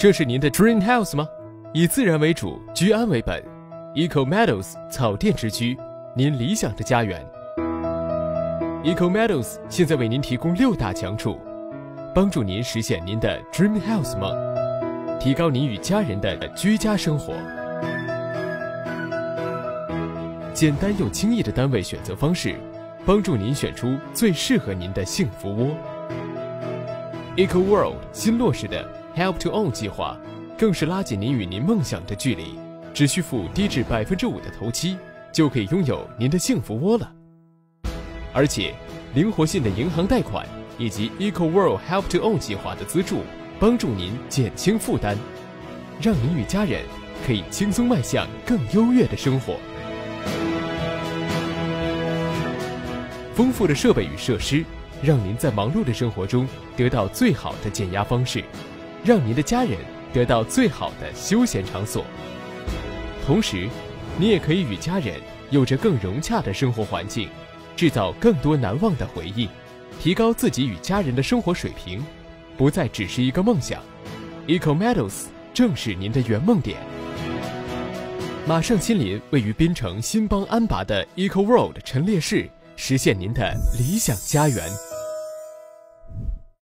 这是您的 Dream House 吗？以自然为主，居安为本 ，Eco Meadows 草甸之居，您理想的家园。Eco Meadows 现在为您提供6大强处，帮助您实现您的 Dream House 梦，提高您与家人的居家生活。简单又轻易的单位选择方式，帮助您选出最适合您的幸福窝。Eco World 新落实的 Help to Own 计划，更是拉近您与您梦想的距离，只需付低至5%的头期，就可以拥有您的幸福窝了。而且，灵活性的银行贷款以及 Eco World Help to Own 计划的资助，帮助您减轻负担，让您与家人可以轻松迈向更优越的生活。丰富的设备与设施，让您在忙碌的生活中得到最好的减压方式，让您的家人得到最好的休闲场所。同时，你也可以与家人有着更融洽的生活环境，制造更多难忘的回忆，提高自己与家人的生活水平，不再只是一个梦想。Eco Meadows 正是您的圆梦点。马上亲临位于槟城新邦安拔的 Eco World 陈列室，实现您的理想家园。